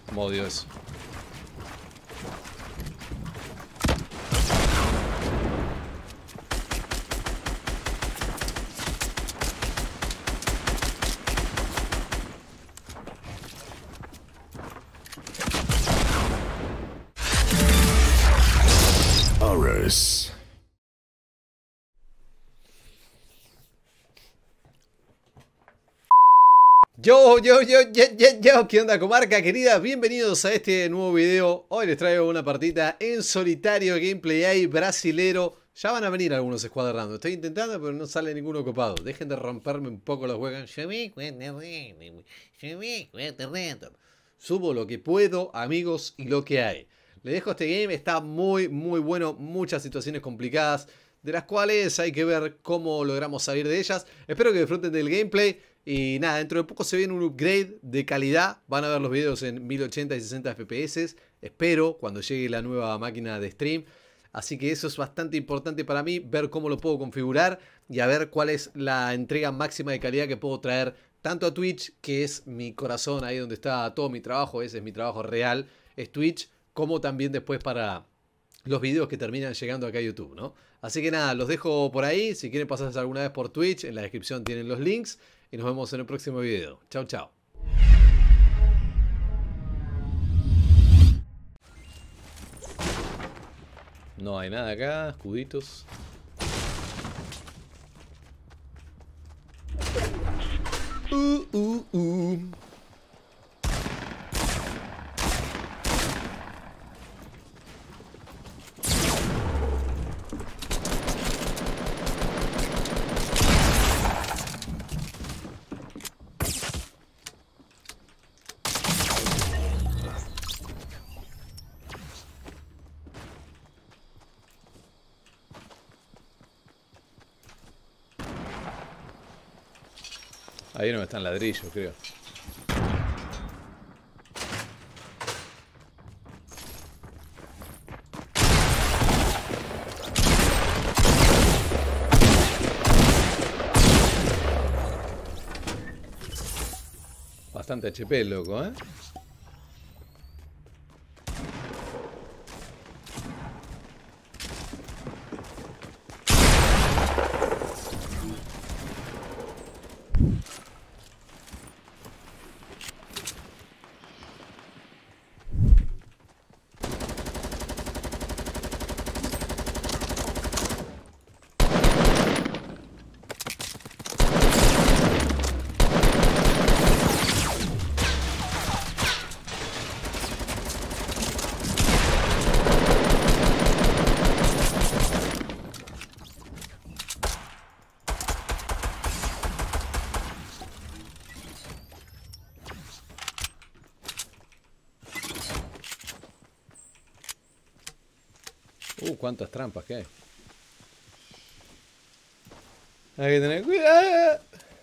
Como odio eso. Horus. Yo, ¿qué onda, comarca querida? Bienvenidos a este nuevo video. Hoy les traigo una partita en solitario, gameplay ahí, brasilero. Ya van a venir algunos escuadrando. Estoy intentando, pero no sale ninguno copado. Dejen de romperme un poco los huevos. Subo lo que puedo, amigos, y lo que hay. Les dejo este game, está muy bueno. Muchas situaciones complicadas, de las cuales hay que ver cómo logramos salir de ellas. Espero que disfruten del gameplay. Y nada, dentro de poco se viene un upgrade de calidad. Van a ver los videos en 1080 y 60 FPS. Espero, cuando llegue la nueva máquina de stream. Así que eso es bastante importante para mí, ver cómo lo puedo configurar y a ver cuál es la entrega máxima de calidad que puedo traer tanto a Twitch, que es mi corazón, ahí donde está todo mi trabajo, ese es mi trabajo real, es Twitch, como también después para los videos que terminan llegando acá a YouTube, ¿no? Así que nada, los dejo por ahí. Si quieren pasarse alguna vez por Twitch, en la descripción tienen los links. Y nos vemos en el próximo video. Chau, chau. No hay nada acá, escuditos. uh. Ahí no están ladrillos, creo. Bastante HP, loco, ¿eh? Cuántas trampas que hay. Hay que tener cuidado.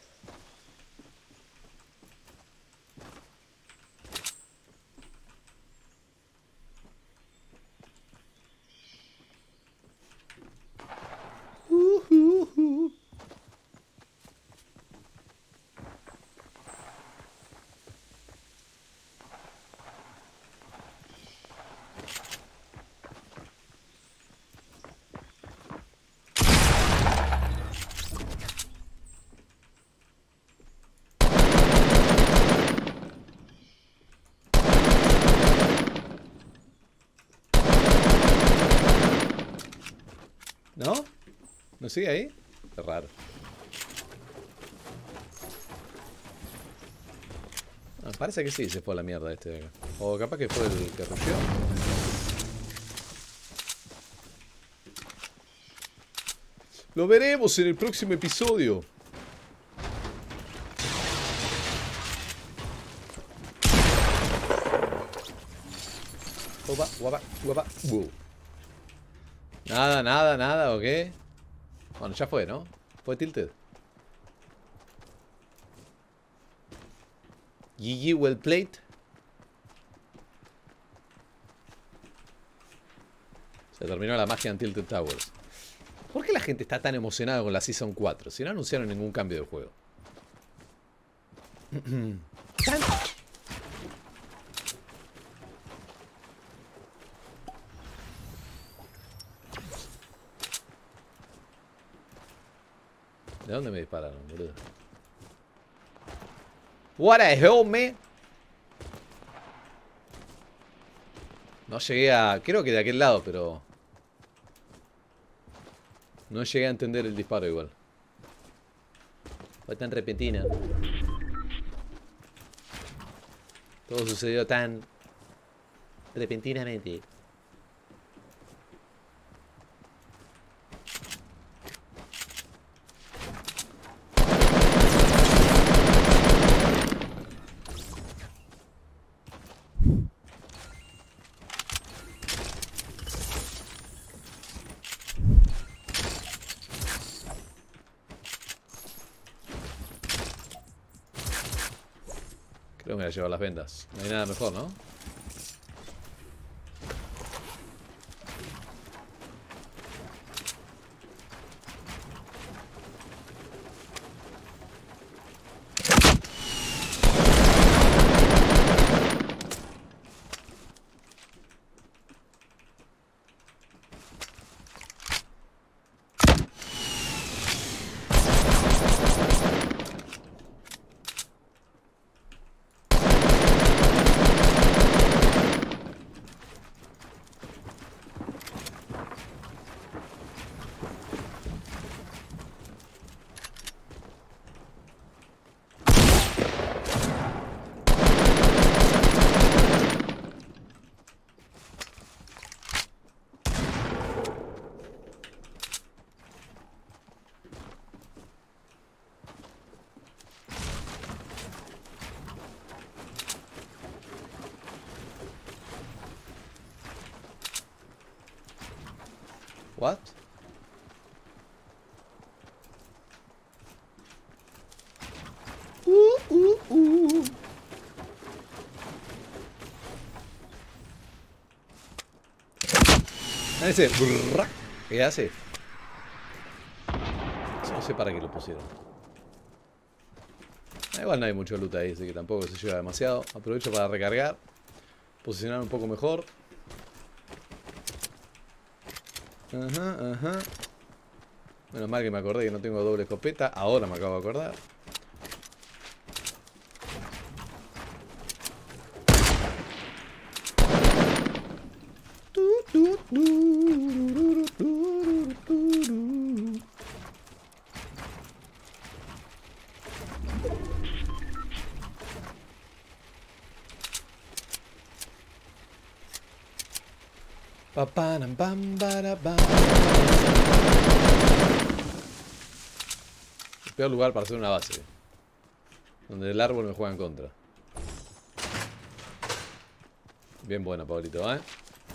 ¿No? ¿No sigue ahí? Qué raro. Ah, parece que sí se fue a la mierda este de acá. O capaz que fue el que rusheó. Lo veremos en el próximo episodio. Opa, guapa, guapa. Nada, ¿o qué? Bueno, ya fue, ¿no? Fue tilted. GG, well played. Se terminó la magia en Tilted Towers. ¿Por qué la gente está tan emocionada con la Season 4? Si no anunciaron ningún cambio de juego. ¿De dónde me dispararon, boludo? What the hell, man? No llegué a... Creo que de aquel lado, pero... No llegué a entender el disparo igual. Fue tan repentina. Todo sucedió tan... repentinamente. Creo que me voy a llevar las vendas. No hay nada mejor, ¿no? What? Uh. Ese brrrr, ¿qué hace? No sé para qué lo pusieron. Igual no hay mucho loot ahí, así que tampoco se lleva demasiado. Aprovecho para recargar. Posicionar un poco mejor. Ajá. Menos mal que me acordé que no tengo doble escopeta. Ahora me acabo de acordar. El peor lugar para hacer una base, donde el árbol me juega en contra. Bien buena, Pablito, ¿eh?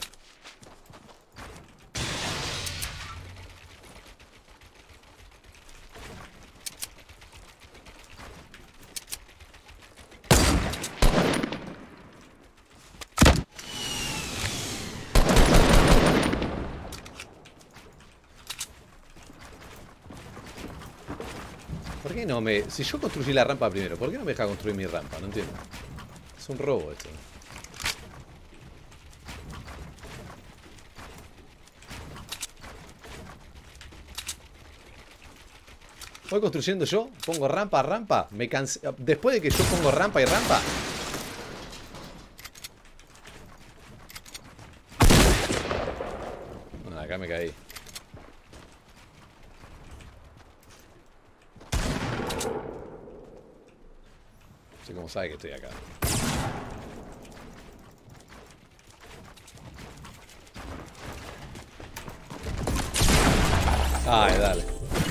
¿Por qué no me...? Si yo construí la rampa primero, ¿por qué no me deja construir mi rampa? No entiendo. Es un robo esto. Voy construyendo yo, pongo rampa, me cansé. Después de que yo pongo rampa y rampa. Ah, acá me caí. No sé cómo sabe que estoy acá. Ay, dale.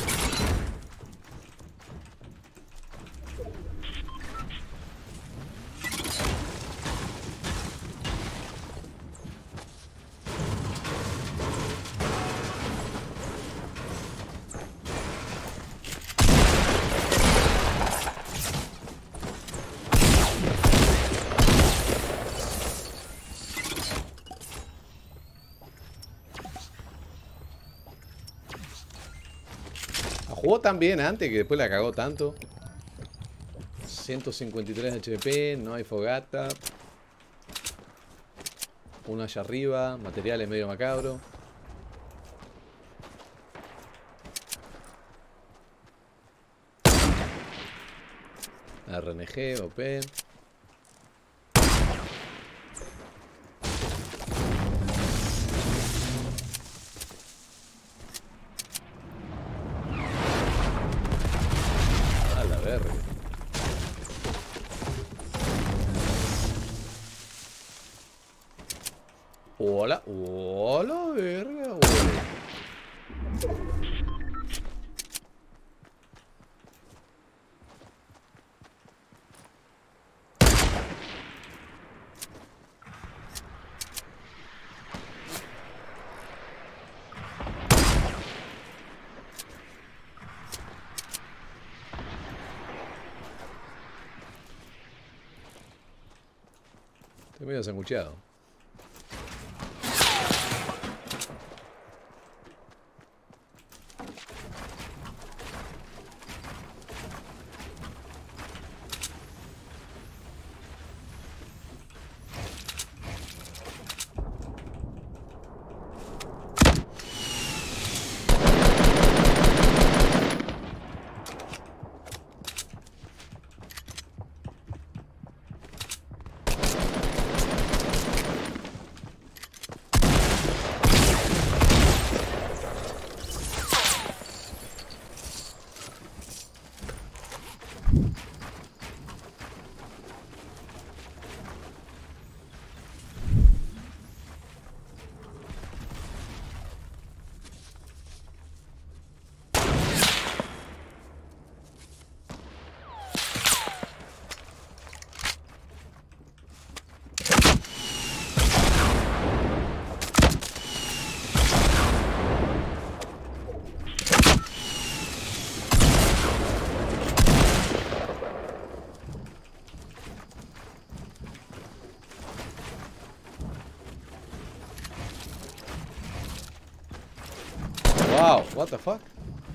Jugó tan bien antes que después la cagó tanto. 153 HP, no hay fogata. Uno allá arriba, materiales medio macabro. RNG, OP. A la verga. Hola, hola, verga, hola. Estoy medio sangucheado. Wow, what the fuck?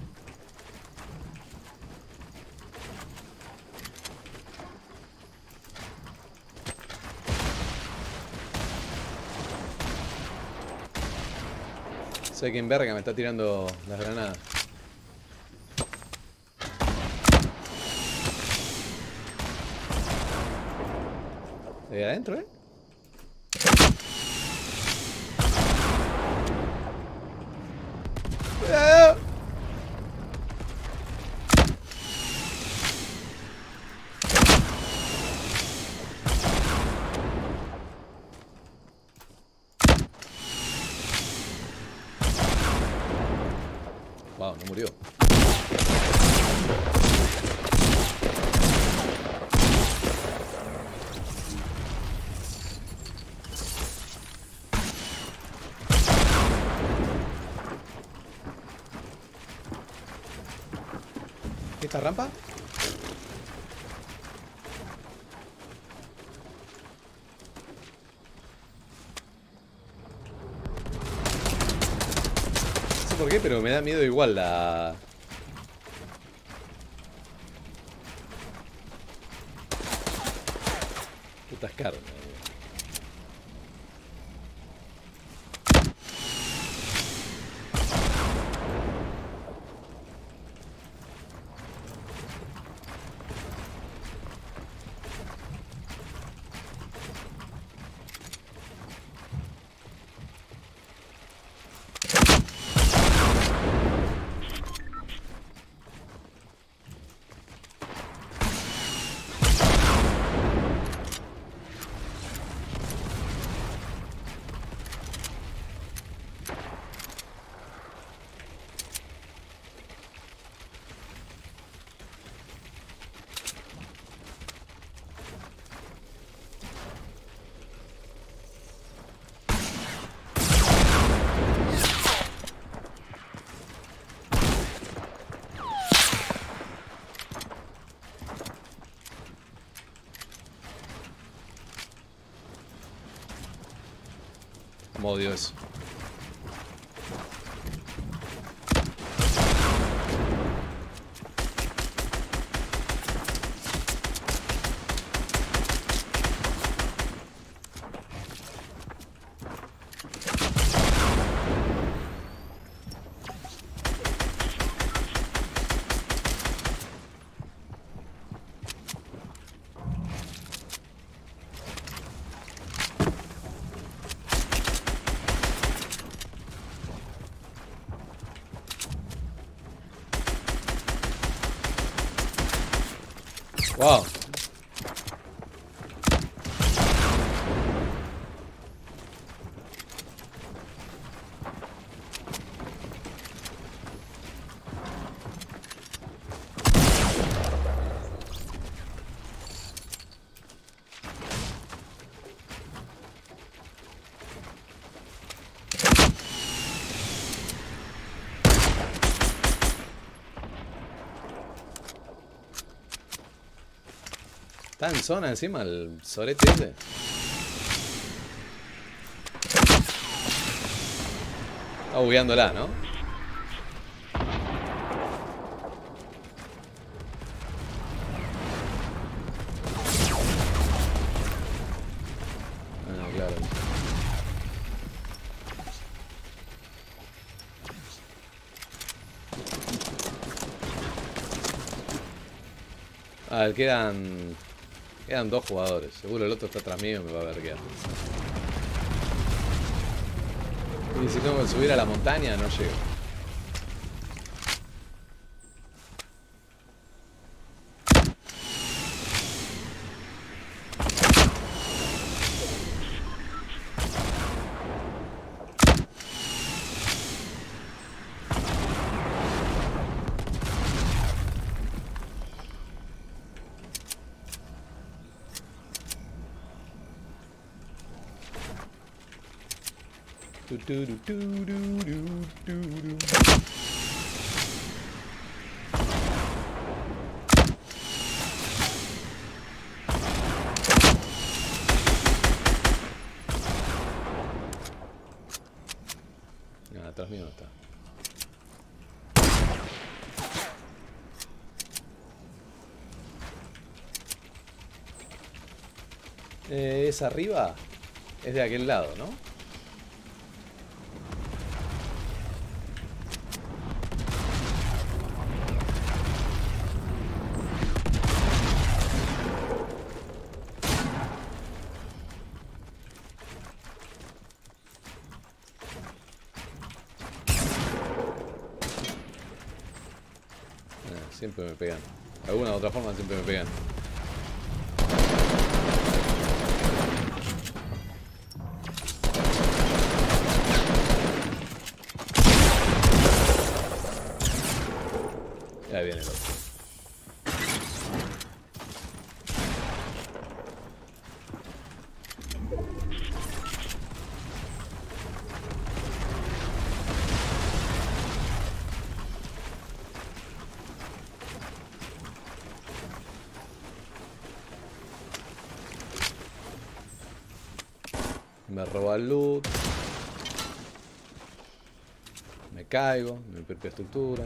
Sé quién verga me está tirando las granadas. ¿De ahí adentro, eh? ¡Ah! Wow, no murió. ¿Esta rampa? No sé por qué, pero me da miedo igual la... Putas carnes. Como odio eso. Wow. Está en zona encima el sorete ese. Está bugueándola, ¿no? Ah, claro. A ver, quedan dos jugadores. Seguro el otro está atrás mío y me va a ver qué. Y si tengo que subir a la montaña, no llego. Ah, atrás mío no está. ¿Es arriba? Es de aquel lado, ¿no? Siempre me pegan. De alguna u otra forma siempre me pegan. Ya viene el otro. Me roba el loot. Me caigo, mi propia estructura.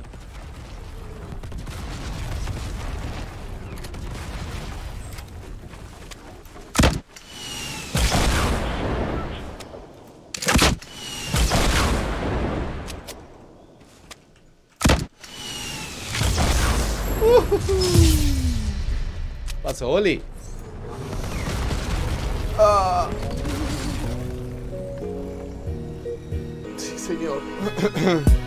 Paso, Oli. Sí, señor.